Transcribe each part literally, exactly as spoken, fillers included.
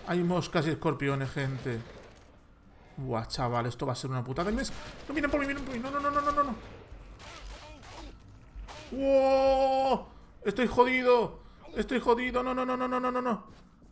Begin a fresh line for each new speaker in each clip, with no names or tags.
Hay moscas y escorpiones, gente. Buah, chaval, esto va a ser una putada del mes. No, miren por mí, miren por mí. No, no, no, no, no, no, no. ¡Wow! Estoy jodido. Estoy jodido. No, no, no, no, no, no, no.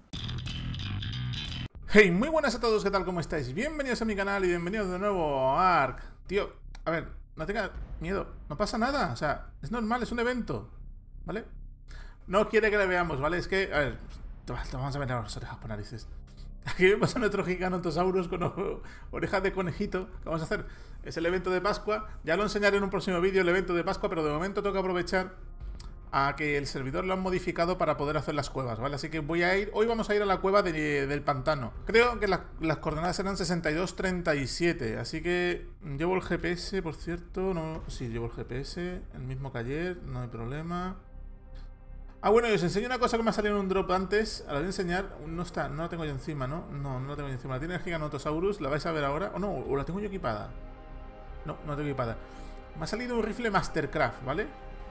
Hey, muy buenas a todos. ¿Qué tal? ¿Cómo estáis? Bienvenidos a mi canal y bienvenidos de nuevo a Ark. Tío, a ver, no tenga miedo. No pasa nada. O sea, es normal, es un evento. ¿Vale? No quiere que le veamos, ¿vale? Es que, a ver, te vamos a ver las orejas por narices. Aquí vemos a nuestro Giganotosaurus con orejas de conejito. ¿Qué vamos a hacer? Es el evento de Pascua. Ya lo enseñaré en un próximo vídeo, el evento de Pascua, pero de momento tengo que aprovechar a que el servidor lo han modificado para poder hacer las cuevas, ¿vale? Así que voy a ir, hoy vamos a ir a la cueva de, del pantano. Creo que la, las coordenadas eran sesenta y dos treinta y siete, así que llevo el G P S, por cierto, no, sí, llevo el G P S, el mismo que ayer, no hay problema. Ah, bueno, y os enseño una cosa que me ha salido en un drop antes. A la voy a enseñar. No está, no la tengo yo encima, ¿no? No, no la tengo yo encima. La tiene el Giganotosaurus, la vais a ver ahora. O no, o la tengo yo equipada. No, no la tengo equipada. Me ha salido un rifle Mastercraft, ¿vale?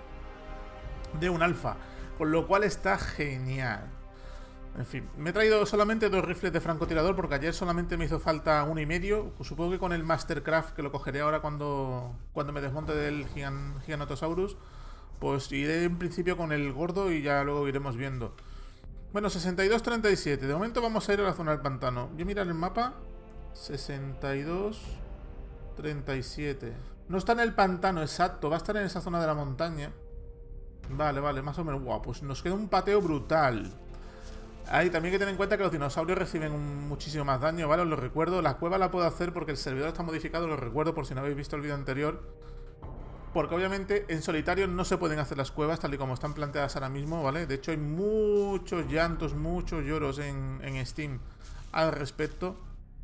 De un alfa. Con lo cual está genial. En fin, me he traído solamente dos rifles de francotirador porque ayer solamente me hizo falta uno y medio. Supongo que con el Mastercraft, que lo cogeré ahora cuando, cuando me desmonte del Gigan, Giganotosaurus, pues iré en principio con el gordo y ya luego iremos viendo. Bueno, sesenta y dos treinta y siete. De momento vamos a ir a la zona del pantano. Yo mirar el mapa. sesenta y dos treinta y siete. No está en el pantano, exacto. Va a estar en esa zona de la montaña. Vale, vale, más o menos. Guau, pues nos queda un pateo brutal. Ahí también hay que tener en cuenta que los dinosaurios reciben un, muchísimo más daño, ¿vale? Os lo recuerdo. La cueva la puedo hacer porque el servidor está modificado. Os lo recuerdo por si no habéis visto el vídeo anterior. Porque obviamente en solitario no se pueden hacer las cuevas tal y como están planteadas ahora mismo, ¿vale? De hecho hay muchos llantos, muchos lloros en, en Steam al respecto.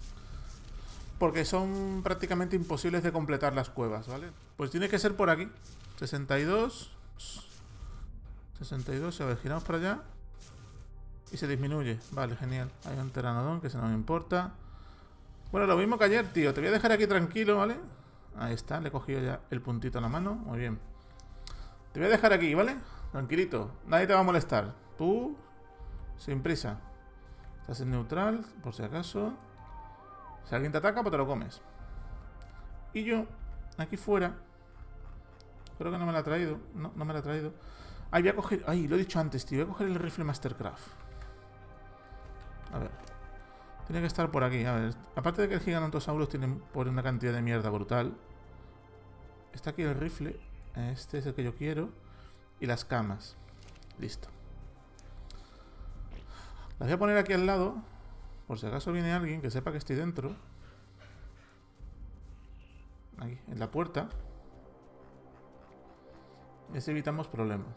Porque son prácticamente imposibles de completar las cuevas, ¿vale? Pues tiene que ser por aquí. sesenta y dos. sesenta y dos, a ver, giramos para allá. Y se disminuye. Vale, genial. Hay un pteranodón que se no me importa. Bueno, lo mismo que ayer, tío. Te voy a dejar aquí tranquilo, ¿vale? Ahí está, le he cogido ya el puntito a la mano. Muy bien. Te voy a dejar aquí, ¿vale? Tranquilito. Nadie te va a molestar. Tú, sin prisa. Estás en neutral, por si acaso. Si alguien te ataca, pues te lo comes. Y yo, aquí fuera. Creo que no me la ha traído. No, no me la ha traído. Ahí voy a coger... Ay, lo he dicho antes, tío. Voy a coger el rifle Mastercraft. A ver. Tiene que estar por aquí. A ver. Aparte de que el Giganotosaurus tiene por una cantidad de mierda brutal. Está aquí el rifle. Este es el que yo quiero. Y las camas. Listo. Las voy a poner aquí al lado. Por si acaso viene alguien que sepa que estoy dentro. Aquí, en la puerta. Y así evitamos problemas.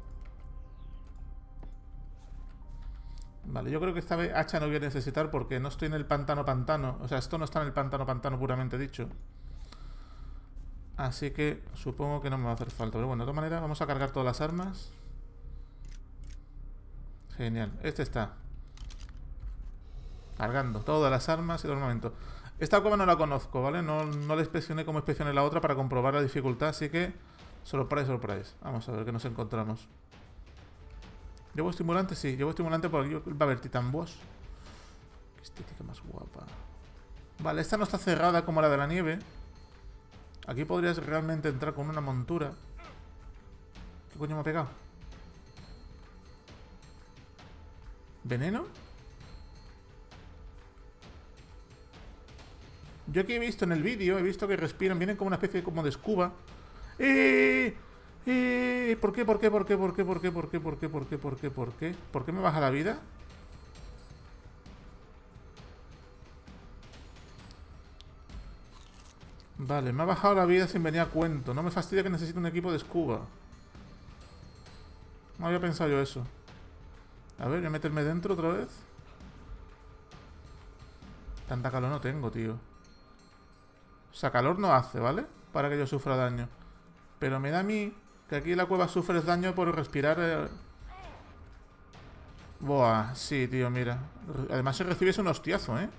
Vale, yo creo que esta vez hacha no voy a necesitar porque no estoy en el pantano pantano. O sea, esto no está en el pantano pantano puramente dicho. Así que supongo que no me va a hacer falta. Pero bueno, de todas maneras vamos a cargar todas las armas. Genial, este está cargando todas las armas y todo el momento. Esta cueva no la conozco, ¿vale? No, no la inspeccioné como inspeccioné la otra para comprobar la dificultad, así que surprise, surprise. Vamos a ver qué nos encontramos. ¿Llevo estimulante? Sí, llevo estimulante porque va a haber Titan Boss. Qué estética más guapa. Vale, esta no está cerrada como la de la nieve. Aquí podrías realmente entrar con una montura. ¿Qué coño me ha pegado? ¿Veneno? Yo aquí he visto en el vídeo, he visto que respiran, vienen como una especie como de escuba. ¡Eh! ¡Eh! ¿Por qué? ¿Por qué? ¿Por qué? ¿Por qué? ¿Por qué? ¿Por qué? ¿Por qué? ¿Por qué? ¿Por qué? ¿Por qué? ¿Por qué me baja la vida? Vale, me ha bajado la vida sin venir a cuento. No me fastidia que necesite un equipo de escuba. No había pensado yo eso. A ver, voy a meterme dentro otra vez. Tanta calor no tengo, tío. O sea, calor no hace, ¿vale? Para que yo sufra daño. Pero me da a mí que aquí en la cueva sufres daño por respirar. Eh... Buah, sí, tío, mira. Además, si recibes un hostiazo, ¿eh?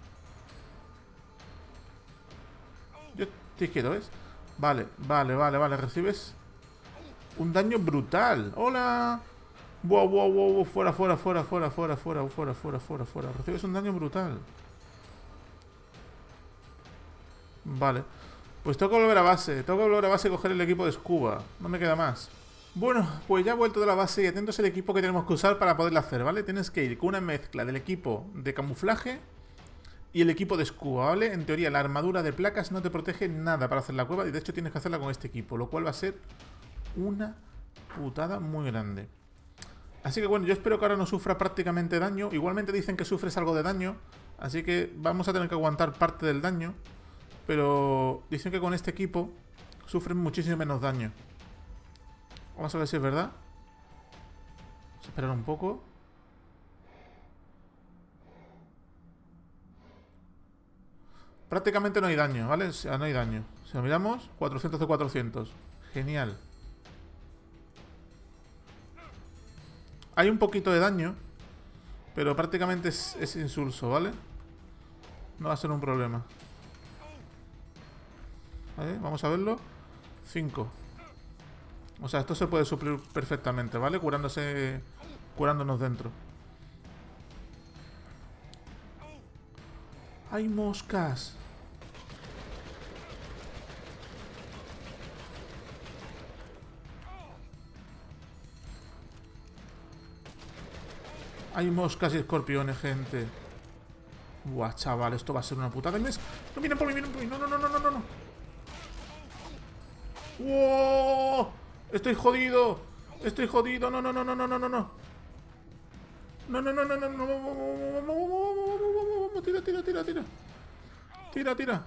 Yo estoy quieto, ¿ves? Vale, vale, vale, vale. Recibes un daño brutal. ¡Hola! Buah, buah, buah, buah, fuera, fuera, fuera, fuera, fuera, fuera, fuera, fuera, fuera, fuera. Recibes un daño brutal. Vale. Pues tengo que volver a base. Tengo que volver a base y coger el equipo de Scuba. No me queda más. Bueno, pues ya he vuelto de la base y atentos al equipo que tenemos que usar para poderlo hacer, ¿vale? Tienes que ir con una mezcla del equipo de camuflaje y el equipo de Scuba, ¿vale? En teoría la armadura de placas no te protege nada para hacer la cueva y de hecho tienes que hacerla con este equipo, lo cual va a ser una putada muy grande. Así que bueno, yo espero que ahora no sufra prácticamente daño. Igualmente dicen que sufres algo de daño, así que vamos a tener que aguantar parte del daño. Pero dicen que con este equipo sufren muchísimo menos daño. Vamos a ver si es verdad. Vamos a esperar un poco. Prácticamente no hay daño, ¿vale? O sea, no hay daño. Si lo miramos, cuatrocientos de cuatrocientos. Genial. Hay un poquito de daño, pero prácticamente es, es insulso, ¿vale? No va a ser un problema. ¿Vale? Vamos a verlo. cinco. O sea, esto se puede suplir perfectamente, ¿vale? Curándose, curándonos dentro. ¡Hay moscas! Hay moscas y escorpiones, gente. Buah, chaval, esto va a ser una putada. No, miren por mí, miren por mí. No, no, no, no, no, no. ¡Wow! Estoy jodido. Estoy jodido. No, no, no, no, no, no, no, no. No, no, no, no, no, no. Tira, tira, tira, tira. Tira, tira.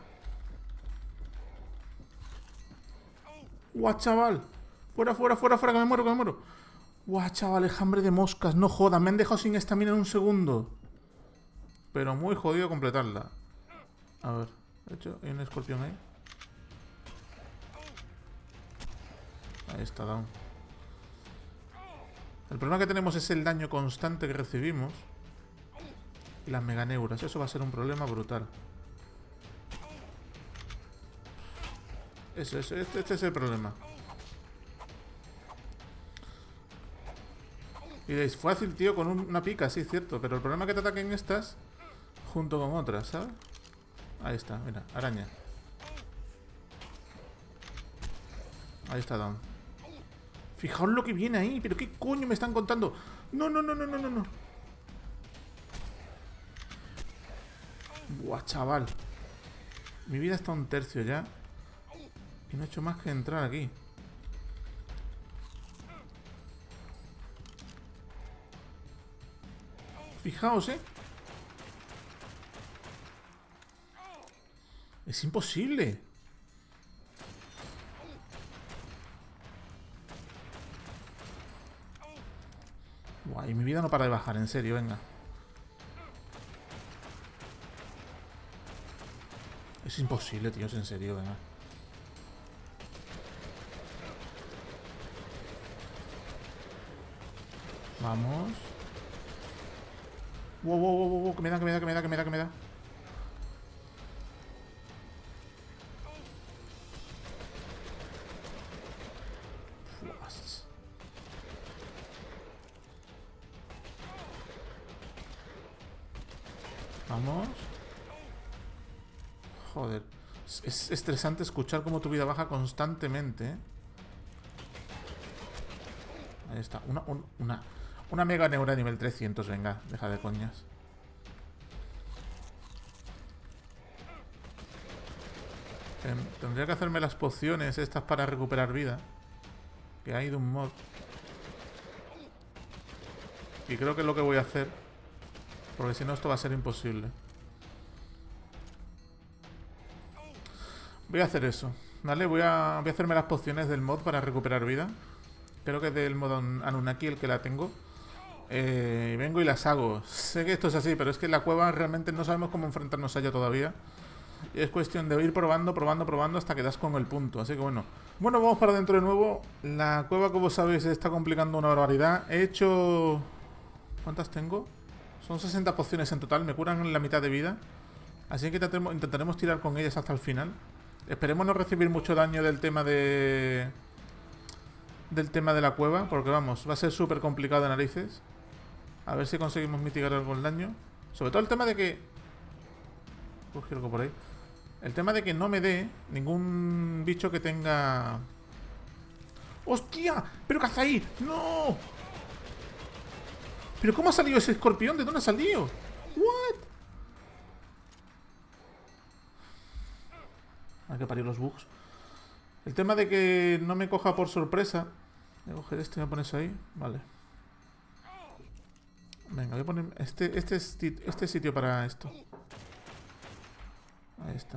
Guau, chaval. Fuera, fuera, fuera, fuera, que me muero, que me muero. Guau, chaval, enjambre de moscas. No jodan, me han dejado sin estamina en un segundo. Pero muy jodido completarla. A ver, de hecho, hay un escorpión ahí. Ahí está, down. El problema que tenemos es el daño constante que recibimos. Y las meganeuras. Eso va a ser un problema brutal. Eso, eso, este, este es el problema. Y diréis, fácil, tío, con un, una pica, sí, cierto. Pero el problema es que te ataquen estas junto con otras, ¿sabes? Ahí está, mira, araña. Ahí está, down. Fijaos lo que viene ahí. ¿Pero qué coño me están contando? No, no, no, no, no, no, no. Buah, chaval. Mi vida está a un tercio ya. Y no he hecho más que entrar aquí. Fijaos, ¿eh? Es imposible. Guay, mi vida no para de bajar, en serio, venga. Es imposible, tíos, en serio, venga. Vamos. Wow, wow, wow, wow, que me da, que me da, que me da, que me da, que me da. Vamos. Joder. Es estresante escuchar cómo tu vida baja constantemente, ¿eh? Ahí está. Una, un, una, una mega neura de nivel trescientos. Venga, deja de coñas. Tendría que hacerme las pociones estas para recuperar vida. Que hay de un mod. Y creo que es lo que voy a hacer. Porque si no esto va a ser imposible. Voy a hacer eso, ¿vale? Voy a, voy a hacerme las pociones del mod para recuperar vida. Creo que es del mod Anunnaki el que la tengo. Eh, vengo y las hago. Sé que esto es así, pero es que en la cueva realmente no sabemos cómo enfrentarnos a ella todavía. Y es cuestión de ir probando, probando, probando hasta que das con el punto. Así que bueno. Bueno, vamos para adentro de nuevo. La cueva, como sabéis, se está complicando una barbaridad. He hecho... ¿Cuántas tengo? Son sesenta pociones en total. Me curan la mitad de vida. Así que intentaremos, intentaremos tirar con ellas hasta el final. Esperemos no recibir mucho daño del tema de... del tema de la cueva, porque vamos, va a ser súper complicado de narices. A ver si conseguimos mitigar algún daño. Sobre todo el tema de que... Coge algo por ahí. El tema de que no me dé ningún bicho que tenga... ¡Hostia! ¿Pero qué hace ahí? ¡No! ¿Pero cómo ha salido ese escorpión? ¿De dónde ha salido? ¿What? Hay que parir los bugs. El tema de que no me coja por sorpresa. Voy a coger este y voy a poner eso ahí. Vale. Venga, voy a poner este, este, este sitio para esto. Ahí está.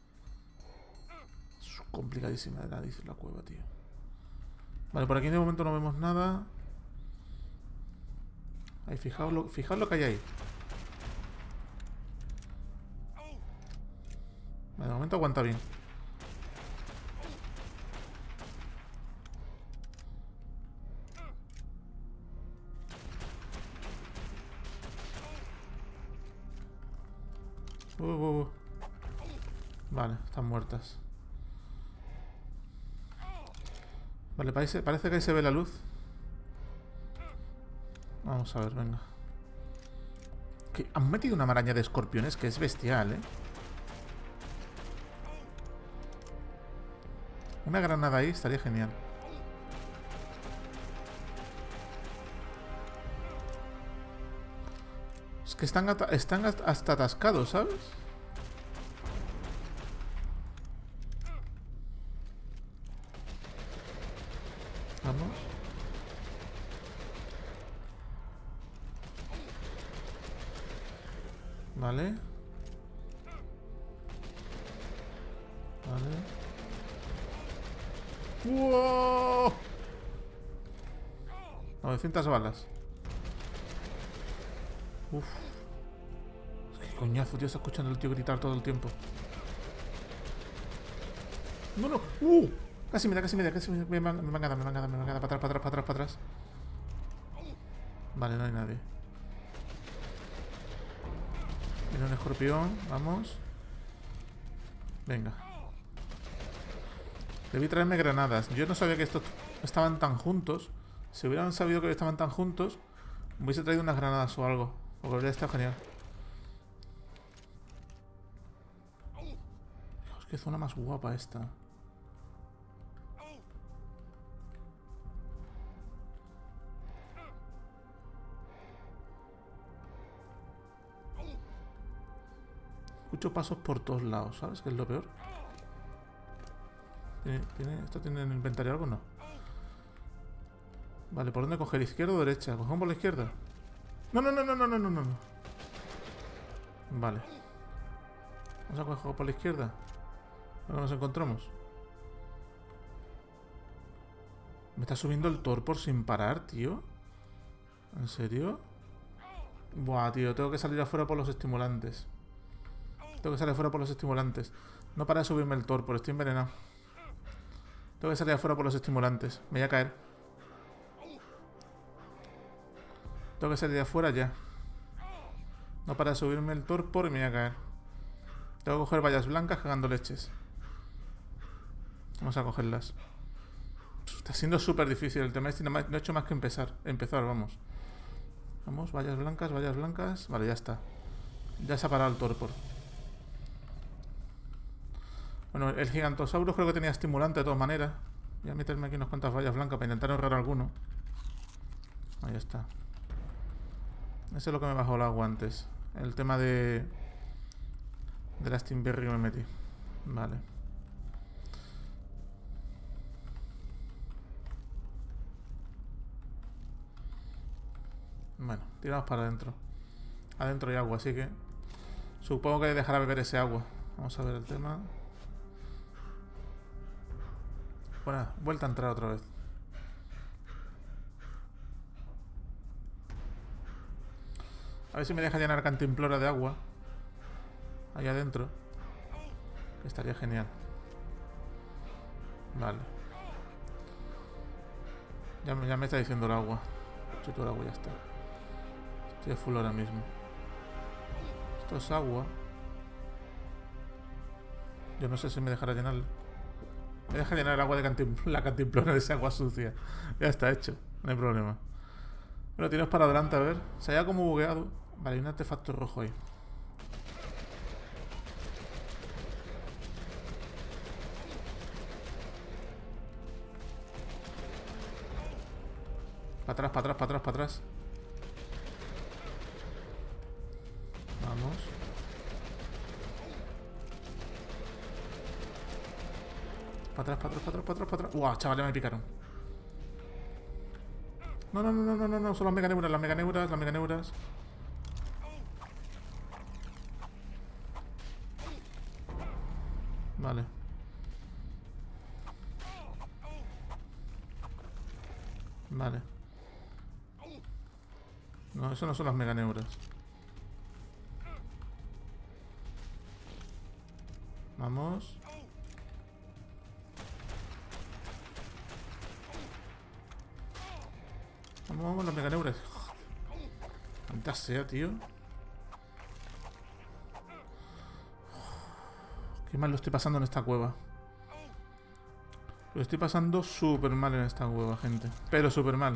Es complicadísima de nariz la cueva, tío. Vale, por aquí de momento no vemos nada. Ahí, fijaos lo, fijaos lo que hay ahí. Vale, de momento aguanta bien. Uh, uh, uh. Vale, están muertas. Vale, parece, parece que ahí se ve la luz. Vamos a ver, venga. Que han metido una maraña de escorpiones que es bestial, ¿eh? Una granada ahí estaría genial. Es que están, están hasta atascados, ¿sabes? Vamos. Vale. Vale. ¡Wow! novecientas balas. Uf. Qué coñazo, tío, está escuchando el tío gritar todo el tiempo. No, no. ¡Uh! Casi me da, casi me da, casi me da. Me van, me van a dar, me van a dar, me van a dar. Para atrás, para atrás, para atrás, para atrás. Vale, no hay nadie. Viene un escorpión, vamos. Venga. Debí traerme granadas. Yo no sabía que estos estaban tan juntos. Si hubieran sabido que estaban tan juntos, me hubiese traído unas granadas o algo. Porque habría estado genial. Dios, qué zona más guapa esta. Escucho pasos por todos lados, ¿sabes? Que es lo peor. ¿Tiene, tiene, ¿Esto tiene en el inventario algo? No. Vale, ¿por dónde coger? ¿Izquierda o derecha? ¿Cogemos por la izquierda? No, no, no, no, no, no, no, no. Vale. Vamos a coger por la izquierda. Ahora nos encontramos. Me está subiendo el torpor sin parar, tío. ¿En serio? Buah, tío, tengo que salir afuera por los estimulantes. Tengo que salir afuera por los estimulantes. No para de subirme el torpor, estoy envenenado. Tengo que salir afuera por los estimulantes. Me voy a caer. Tengo que salir de afuera ya. No para de subirme el torpor y me voy a caer. Tengo que coger vallas blancas cagando leches. Vamos a cogerlas. Está siendo súper difícil el tema este. No he hecho más que empezar. Empezar, vamos. Vamos, vallas blancas, vallas blancas. Vale, ya está. Ya se ha parado el torpor. Bueno, el gigantosaurus creo que tenía estimulante de todas maneras. Voy a meterme aquí unas cuantas vallas blancas para intentar ahorrar alguno. Ahí está. Eso es lo que me bajó el agua antes. El tema de... De la Steamberry que me metí. Vale. Bueno, tiramos para adentro. Adentro hay agua, así que... Supongo que dejará beber ese agua. Vamos a ver el tema... Bueno, vuelta a entrar otra vez. A ver si me deja llenar cantimplora de agua. Ahí adentro. Estaría genial. Vale. Ya, ya me está diciendo el agua. Chuto el agua, ya está. Estoy a full ahora mismo. Esto es agua. Yo no sé si me dejará llenarlo. Voy a dejar llenar el agua de cantim la cantimplora de esa agua sucia. Ya está hecho, no hay problema. Bueno, tienes para adelante, a ver. Se haya como bugueado. Vale, hay un artefacto rojo ahí. Para atrás, para atrás, para atrás, para atrás. Vamos. Para atrás, para atrás, para atrás, para atrás, para atrás. Uah, chavales, me picaron. No, no, no, no, no, no, no, son las meganeuras, las meganeuras, las meganeuras. Vale. Vale. No, eso no son las meganeuras. Vamos. Vamos, vamos, las meganeuras. Maldita sea, tío. Qué mal lo estoy pasando en esta cueva. Lo estoy pasando súper mal en esta cueva, gente. Pero súper mal.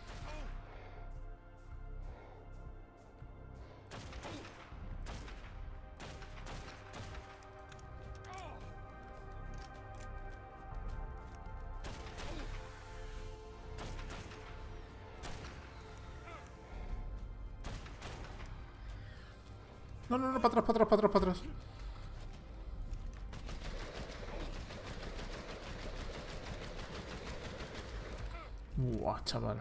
No, no, no, para atrás, para atrás, para atrás, para atrás. Buah, chaval.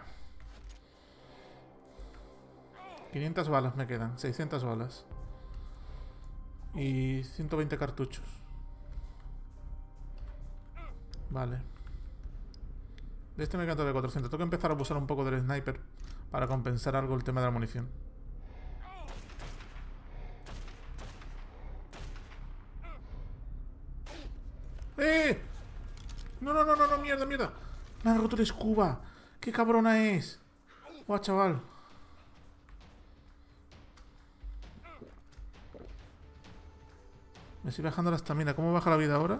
quinientas balas me quedan, seiscientas balas. Y ciento veinte cartuchos. Vale. De este me quedan todavía cuatrocientos. Tengo que empezar a abusar un poco del sniper para compensar algo el tema de la munición. ¡Eh! No, no, no, no, no, mierda, mierda. Me ha roto la escuba. ¡Qué cabrona es! ¡Guau, chaval! Me estoy bajando la estamina. ¿Cómo baja la vida ahora?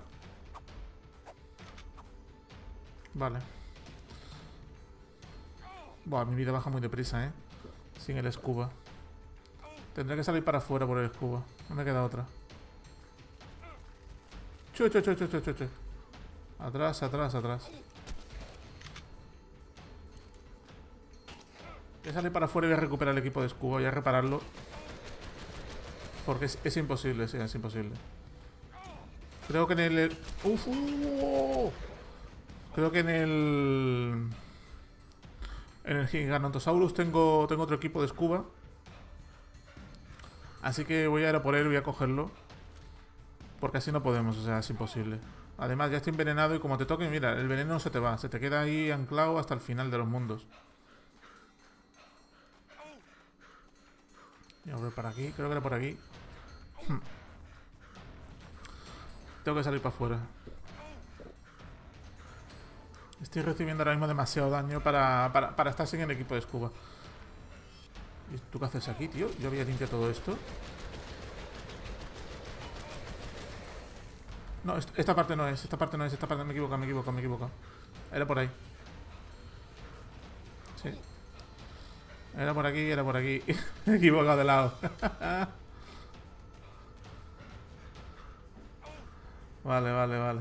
Vale. Buah, mi vida baja muy deprisa, ¿eh? Sin el escuba. Tendré que salir para afuera por el escuba. No me queda otra. Chu, chu, chu, chu, chu, chu, chu. Atrás, atrás, atrás. Voy a salir para afuera y voy a recuperar el equipo de escuba. Voy a repararlo. Porque es, es imposible, sí, es imposible. Creo que en el... ¡Uf! Uh, creo que en el... En el Giganotosaurus tengo, tengo otro equipo de escuba. Así que voy a ir a por él y voy a cogerlo. Porque así no podemos, o sea, es imposible. Además, ya estoy envenenado y como te toque, mira, el veneno no se te va. Se te queda ahí anclado hasta el final de los mundos. Voy a volver para aquí, creo que era por aquí. Hmm. Tengo que salir para afuera. Estoy recibiendo ahora mismo demasiado daño para, para, para estar sin el equipo de escuba. ¿Y tú qué haces aquí, tío? Yo había limpiado todo esto. No, esta parte no es, esta parte no es, esta parte me equivoco, me equivoco, me equivoco. Era por ahí. Sí. Era por aquí, era por aquí. Me he equivocado de lado. Vale, vale, vale.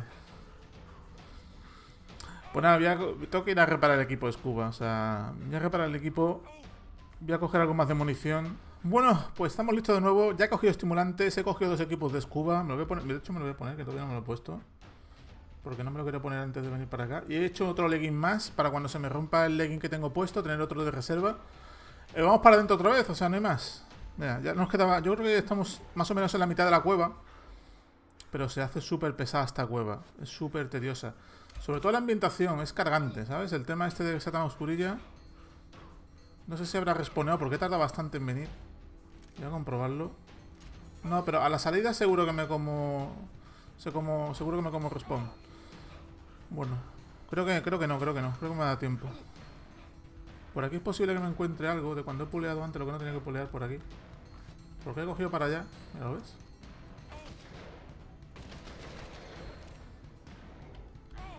Pues nada, voy a, tengo que ir a reparar el equipo de escuba. O sea, voy a reparar el equipo. Voy a coger algo más de munición. Bueno, pues estamos listos de nuevo. Ya he cogido estimulantes, he cogido dos equipos de escuba. Me lo voy a poner, de hecho me lo voy a poner, que todavía no me lo he puesto. Porque no me lo quería poner antes de venir para acá. Y he hecho otro legging más para cuando se me rompa el legging que tengo puesto, tener otro de reserva. Eh, vamos para adentro otra vez, o sea, no hay más. Mira, ya nos quedaba. Yo creo que estamos más o menos en la mitad de la cueva. Pero se hace súper pesada esta cueva. Es súper tediosa. Sobre todo la ambientación, es cargante, ¿sabes? El tema este de que sea tan oscurilla. No sé si habrá respawnado porque tarda bastante en venir. Voy a comprobarlo. No, pero a la salida seguro que me como... Se como seguro que me como respawn. Bueno, creo que, creo que no, creo que no. Creo que me da tiempo. Por aquí es posible que me encuentre algo de cuando he puleado antes lo que no tenía que pulear por aquí. Porque he cogido para allá. ¿Ya lo ves?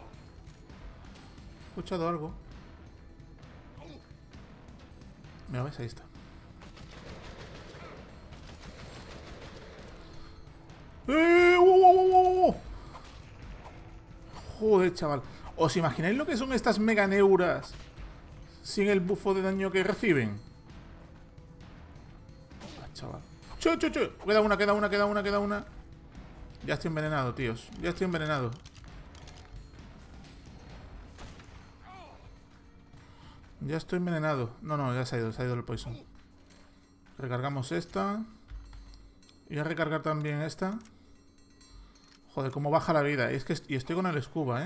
escuchado algo. Mira, ves, ahí está. ¡Eh! ¡Oh, oh, oh, oh! Joder, chaval. ¿Os imagináis lo que son estas meganeuras sin el bufo de daño que reciben? Ah, chaval. ¡Chu, chu, chu! Queda una, queda una, queda una, queda una. Ya estoy envenenado, tíos. Ya estoy envenenado. Ya estoy envenenado. No, no, ya se ha ido, se ha ido el poison. Recargamos esta. Y voy a recargar también esta. Joder, cómo baja la vida. Y es que est y estoy con el scuba, ¿eh?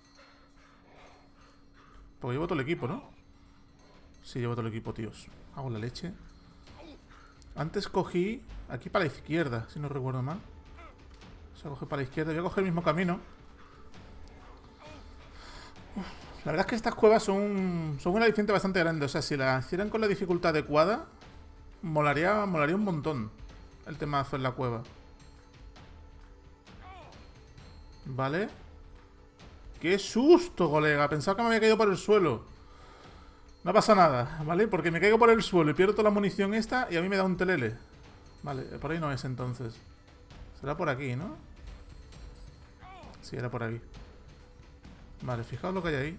Porque llevo todo el equipo, ¿no? Sí, llevo todo el equipo, tíos. Hago la leche. Antes cogí aquí para la izquierda, si no recuerdo mal. O sea, cogí para la izquierda. Voy a coger el mismo camino. La verdad es que estas cuevas son, son un aliciente bastante grande. O sea, si la hicieran con la dificultad adecuada, molaría, molaría un montón el temazo en la cueva. Vale. ¡Qué susto, colega! Pensaba que me había caído por el suelo. No pasa nada, ¿vale? Porque me caigo por el suelo y pierdo toda la munición esta y a mí me da un telele. Vale, por ahí no es entonces. Será por aquí, ¿no? Sí, era por aquí. Vale, fijaos lo que hay ahí.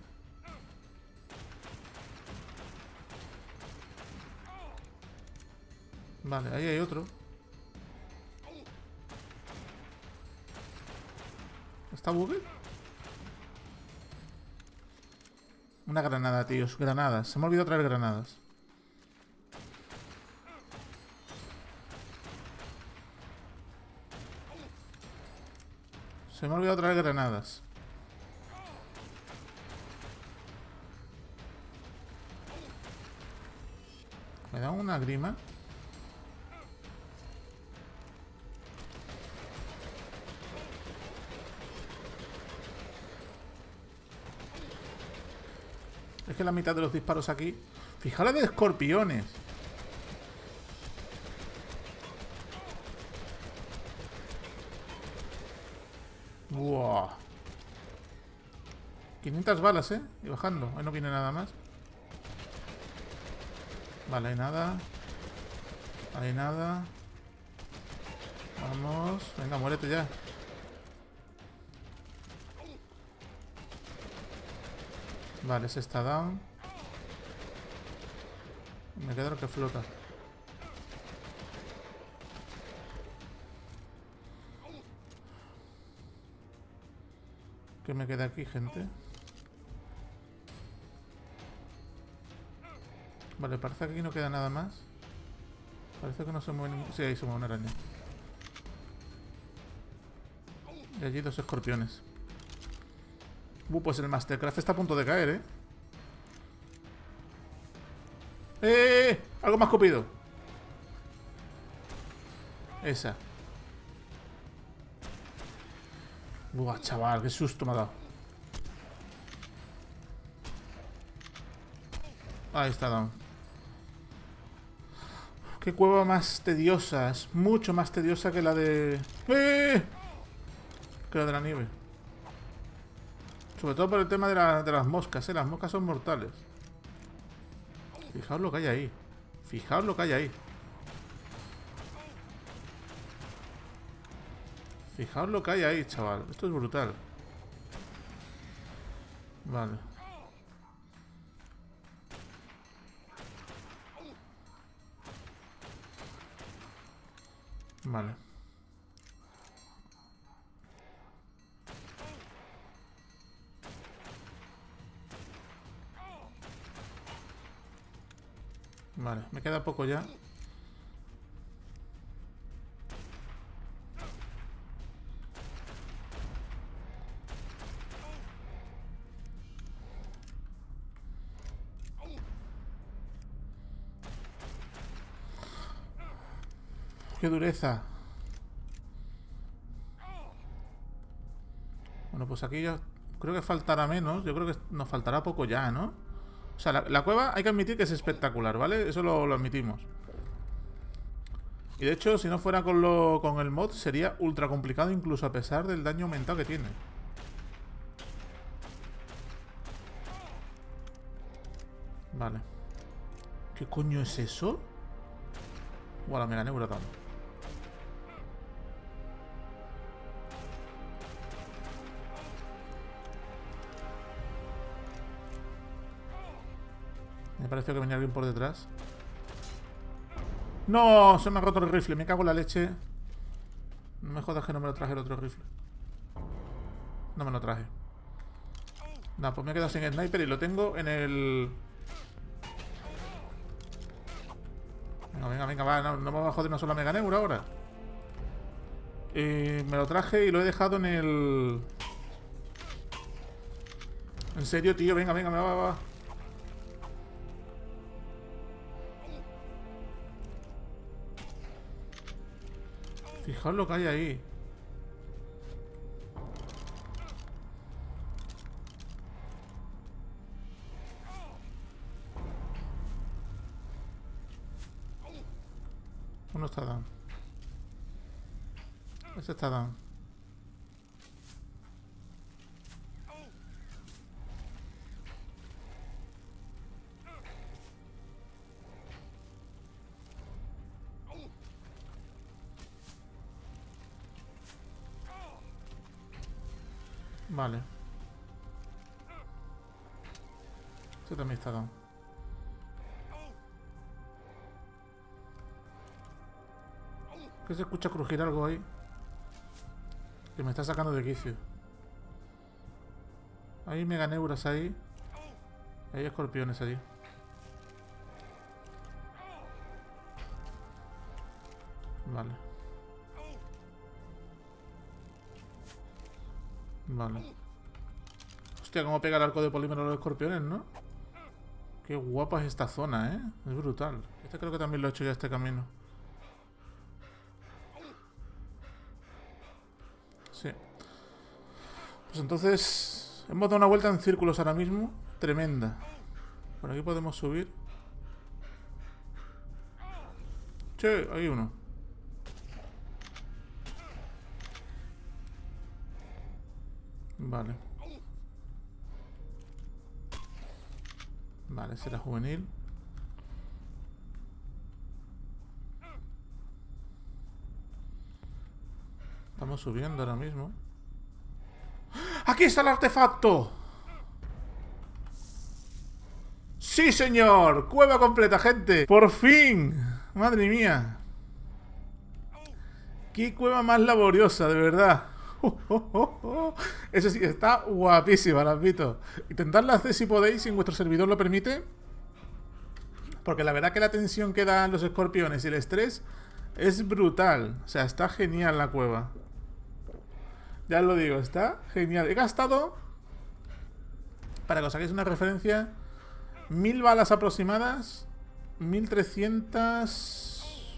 Vale, ahí hay otro. ¿Está bugue? Una granada, tíos. Granadas. Se me ha olvidado traer granadas. Se me ha olvidado traer granadas. Me da una grima. Es que la mitad de los disparos aquí... Fijaos la de escorpiones. Buah. quinientas balas, ¿eh? Y bajando. Ahí no viene nada más. Vale, hay nada. Hay nada. Vamos. Venga, muérete ya. Vale, ese está down. Me queda lo que flota. ¿Qué me queda aquí, gente? Vale, parece que aquí no queda nada más. Parece que no se mueve ningún... Sí, ahí se mueve una araña. Y allí dos escorpiones. Uh, pues el Mastercraft está a punto de caer, ¿eh? ¡Eh! ¡Eh! Algo más copido. Esa. Buah, chaval, qué susto me ha dado. Ahí está, down. Qué cueva más tediosa. Es mucho más tediosa que la de... ¡Eh! Que la de la nieve. Sobre todo por el tema de, la, de las moscas, ¿eh? Las moscas son mortales. Fijaos lo que hay ahí. Fijaos lo que hay ahí. Fijaos lo que hay ahí, chaval. Esto es brutal. Vale. Vale. Vale, me queda poco ya. ¡Qué dureza! Bueno, pues aquí yo creo que faltará menos. Yo creo que nos faltará poco ya, ¿no? O sea, la, la cueva hay que admitir que es espectacular, ¿vale? Eso lo, lo admitimos. Y de hecho, si no fuera con, lo, con el mod, sería ultra complicado incluso a pesar del daño aumentado que tiene. Vale. ¿Qué coño es eso? Bueno, me gané huracán. Me pareció que venía alguien por detrás. ¡No! Se me ha roto el rifle. Me cago en la leche. No me jodas que no me lo traje el otro rifle. No me lo traje. No, pues me he quedado sin sniper y lo tengo en el... Venga, venga, venga, va. No, no me va a joder una sola mega neura ahora. Eh, me lo traje y lo he dejado en el... En serio, tío. Venga, venga, me va, va, va. Fijaos lo que hay ahí. Uno está down. Este está down. Vale. Este también está down. Que se escucha crujir algo ahí. Que me está sacando de quicio. Hay meganeuras ahí. Hay escorpiones allí. Vale. Vale. Hostia, cómo pega el arco de polímero a los escorpiones, ¿no? Qué guapa es esta zona, ¿eh? Es brutal. Este creo que también lo he hecho ya este camino. Sí. Pues entonces... Hemos dado una vuelta en círculos ahora mismo. Tremenda. Por aquí podemos subir. Che, hay uno. Vale. Vale, será juvenil. Estamos subiendo ahora mismo. ¡Aquí está el artefacto! ¡Sí, señor! ¡Cueva completa, gente! ¡Por fin! ¡Madre mía! ¡Qué cueva más laboriosa, de verdad! Eso sí, está guapísima, la admito. Intentadla hacer si podéis, si vuestro servidor lo permite. Porque la verdad que la tensión que dan los escorpiones y el estrés es brutal. O sea, está genial la cueva. Ya os lo digo, está genial. He gastado, para que os hagáis una referencia, mil balas aproximadas. Mil trescientas...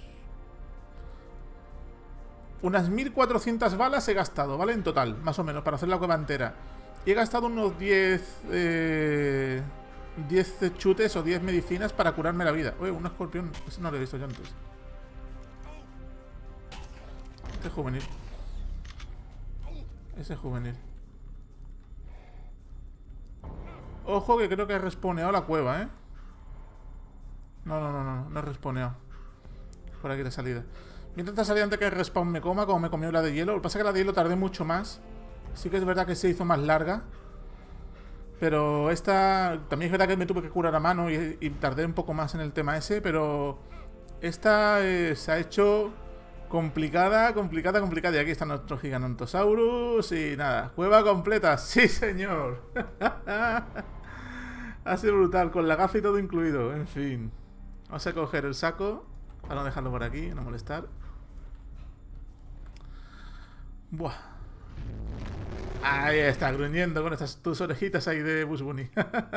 Unas mil cuatrocientas balas he gastado, ¿vale? En total, más o menos, para hacer la cueva entera. Y he gastado unos diez... Eh, diez chutes o diez medicinas para curarme la vida. Oye, un escorpión. Ese no lo he visto yo antes. Este es juvenil. Ese es juvenil. Ojo que creo que he responeado la cueva, ¿eh? No, no, no, no, no he responeado. Por aquí de salida. Voy a intentar salir antes que el respawn me coma, como me comió la de hielo. Lo que pasa es que la de hielo tardé mucho más. Sí que es verdad que se hizo más larga. Pero esta... También es verdad que me tuve que curar a mano y, y tardé un poco más en el tema ese, pero... Esta eh, se ha hecho complicada, complicada, complicada. Y aquí está nuestro Giganotosaurus y nada. Cueva completa, sí señor. Ha sido brutal, con la gafa y todo incluido. En fin. Vamos a coger el saco para no dejarlo por aquí, no molestar. Buah. Ahí está, gruñendo con estas tus orejitas ahí de Bugs Bunny.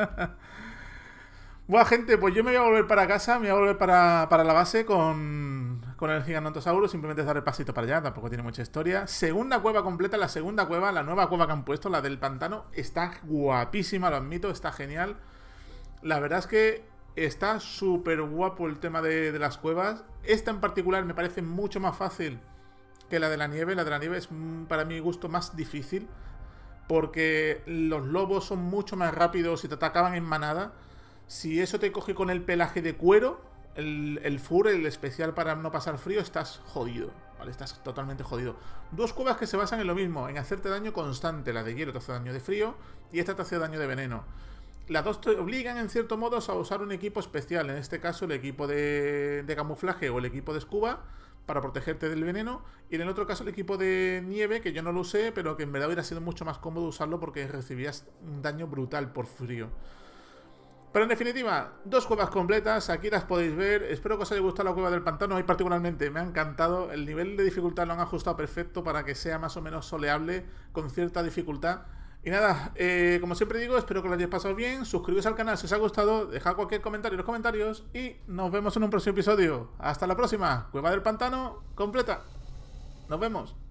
Buah, gente, pues yo me voy a volver para casa, me voy a volver para, para la base con, con el Giganotosaurus. Simplemente dar el pasito para allá, tampoco tiene mucha historia. Segunda cueva completa, la segunda cueva, la nueva cueva que han puesto, la del pantano. Está guapísima, lo admito, está genial. La verdad es que está súper guapo el tema de, de las cuevas. Esta en particular me parece mucho más fácil que la de la nieve. La de la nieve es, para mi gusto, más difícil, porque los lobos son mucho más rápidos y te atacaban en manada. Si eso te coge con el pelaje de cuero, el, el fur, el especial para no pasar frío, estás jodido, ¿vale? Estás totalmente jodido. Dos cuevas que se basan en lo mismo, en hacerte daño constante. La de hielo te hace daño de frío y esta te hace daño de veneno. Las dos te obligan en cierto modo a usar un equipo especial, en este caso el equipo de, de camuflaje o el equipo de scuba para protegerte del veneno, y en el otro caso el equipo de nieve, que yo no lo usé, pero que en verdad hubiera sido mucho más cómodo usarlo porque recibías un daño brutal por frío. Pero en definitiva, dos cuevas completas, aquí las podéis ver. Espero que os haya gustado la cueva del pantano. A mí particularmente me ha encantado. El nivel de dificultad lo han ajustado perfecto para que sea más o menos soleable, con cierta dificultad. Y nada, eh, como siempre digo, espero que lo hayáis pasado bien. Suscribíos al canal si os ha gustado, dejad cualquier comentario en los comentarios y nos vemos en un próximo episodio. Hasta la próxima, cueva del pantano completa. Nos vemos.